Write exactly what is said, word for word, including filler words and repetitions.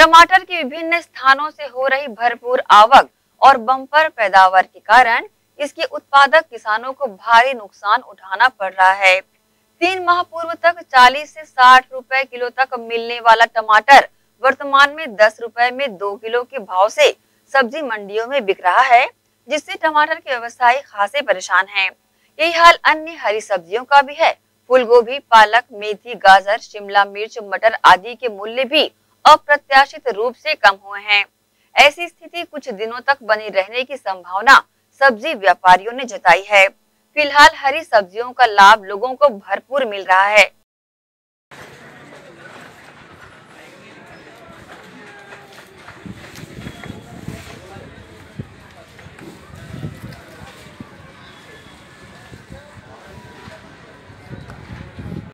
टमाटर की विभिन्न स्थानों से हो रही भरपूर आवक और बम्पर पैदावार के कारण इसके उत्पादक किसानों को भारी नुकसान उठाना पड़ रहा है। तीन माह पूर्व तक चालीस से साठ रुपए किलो तक मिलने वाला टमाटर वर्तमान में दस रुपए में दो किलो के भाव से सब्जी मंडियों में बिक रहा है, जिससे टमाटर के व्यवसायी खासे परेशान हैं। यही हाल अन्य हरी सब्जियों का भी है। फूल गोभी, पालक, मेथी, गाजर, शिमला मिर्च, मटर आदि के मूल्य भी अप्रत्याशित रूप से कम हुए हैं। ऐसी स्थिति कुछ दिनों तक बनी रहने की संभावना सब्जी व्यापारियों ने जताई है। फिलहाल हरी सब्जियों का लाभ लोगों को भरपूर मिल रहा है।